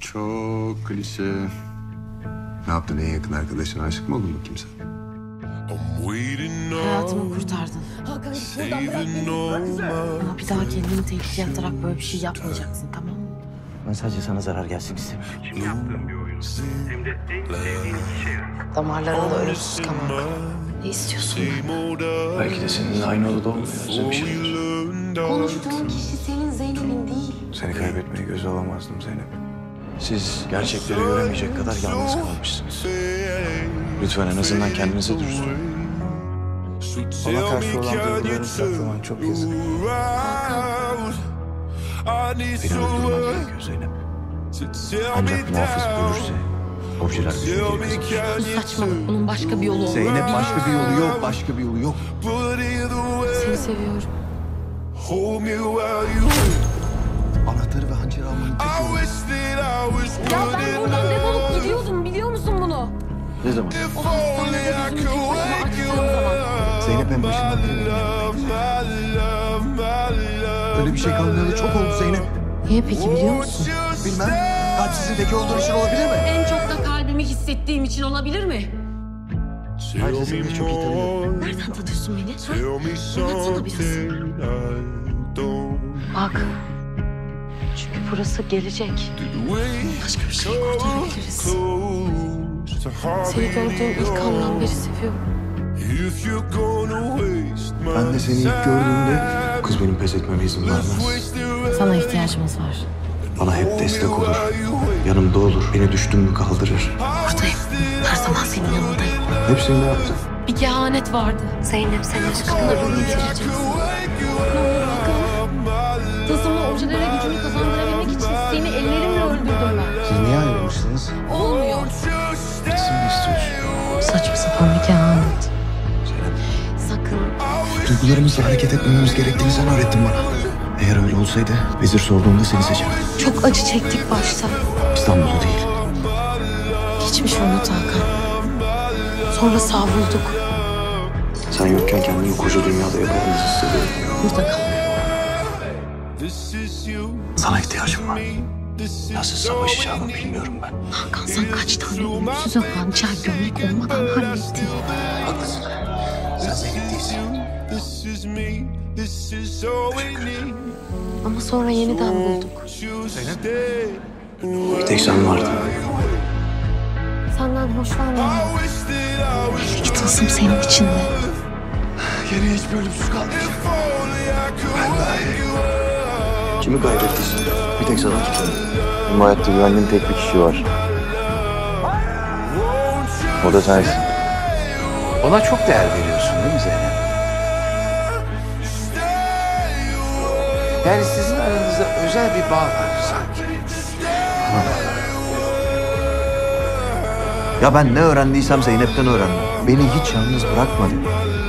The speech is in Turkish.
Çok klişe. Ne yaptın, en yakın arkadaşına aşık mı oldun bakayım sen? Hayatımı kurtardın. Hakan git buradan, bırak beni. Ama bir daha kendini tehlikeye atarak böyle bir şey yapmayacaksın, tamam mı? Ben sadece sana zarar gelsin istemiyorum. Kim yaptığın bir oyun. Hem de en sevdiğin kişiye. Damarlarında ölümsüz kanal. Ne istiyorsun benden? Belki de seninle aynı odada olmayı özlemişimdir. Konuştuğun kişi senin Zeynep'in değil. Seni kaybetmeyi göze alamazdım Zeynep. Siz gerçekleri göremeyecek kadar yalnız kalmışsınız. Lütfen en azından kendinize dürüst olun. Bana karşı olan duygularını saklaman çok yazık. Beni öldürmen gerekiyor Zeynep. Ancak muhafız bulursa objeler gücünü geri kazanır. Bu saçmalık. Bunun başka bir yolu olmalı. Zeynep, başka bir yolu yok, başka bir yolu yok. Seni seviyorum. Anahtarı ve hançeri almanın tek yolu. Ya ben buradan defolup gidiyordum, biliyor musun bunu? Ne zaman? O hastanede gözümü tek başıma açtığım zaman. Zeynep en başından beri benim yanımdaydı. Öyle bir şey kalmayalı çok oldu Zeynep. Niye peki, biliyor musun? Bilmem, kalpsizin teki olduğun için olabilir mi? En çok da kalbimi hissettiğim için olabilir mi? Ayrıca seni de çok iyi tanıyorum. Nereden tanıyorsun beni? Anlatsana biraz. Bak. Çünkü burası gelecek. Başka bir şey kurtarabiliriz. Seni gördüğüm ilk andan beri seviyorum. Ben de seni ilk gördüğümde kız benim pes etmeme izin vermez. Sana ihtiyacımız var. Bana hep destek olur. Yanımda olur. Beni düştüm mü kaldırır. Buradayım. Her zaman senin yanındayım. Hepsini ne yaptın? Bir kehanet vardı. Zeynep, sen aşkınla bunu bitireceksin. Ne olur Hakan. Tılsımlı objelere gücünü kazandırabilmek için seni ellerimle öldürdüm ben. Siz niye ayrılmışsınız? Olmuyor. Bitsin mi istiyorsun? Saçma sapan bir kehanet. Zeynep, Sakın. duygularımızla hareket etmememiz gerektiğini sen öğrettin bana. Eğer öyle olsaydı vezir sorduğumda seni seçerdim. Çok acı çektik başta. İstanbul'u değil. Geçmiş unut Hakan. Sonra savrulduk. Sen yokken kendimi koca dünyada yapamaz hissediyorum. Burada kal. Sana ihtiyacım var. Nasıl savaşacağımı bilmiyorum ben. Hakan, sen kaç tane ölümsüz hançer gömlek olmadan hallettin. Haklısın. Sen benim değilsin. Ama sonra yeniden bulduk. Bir tek sen vardın. Senden hoşlanmıyorum. Belli ki tılsım senin içinde. Geriye hiçbir ölümsüz kalmayacak. Ben daha iyi. Kimi kaybettiysin? Bir tek sana tutuyorum. Bu hayatta güvendiğim tek bir kişi var. O da sensin. Ona çok değer veriyorsun değil mi Zeynep? Yani sizin aranızda özel bir bağ var sanki. Ya ben ne öğrendiysem Zeynep'ten öğrendim. Beni hiç yalnız bırakmadı.